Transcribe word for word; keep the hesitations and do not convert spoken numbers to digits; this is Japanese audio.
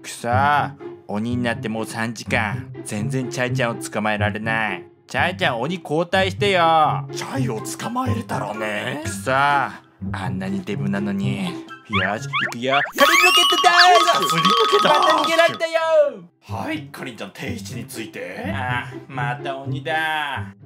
くそー、鬼になってもうさんじかん、全然チャイちゃんを捕まえられない。チャイちゃん、鬼交代してよ。 チャイを捕まえれたらね。 くそー、あんなにデブなのに。よし、行くよ。カリンロケットだー。 すり抜けた。 また逃げられたよ。 はい、かりんちゃん定位置について。 あー、また鬼だ。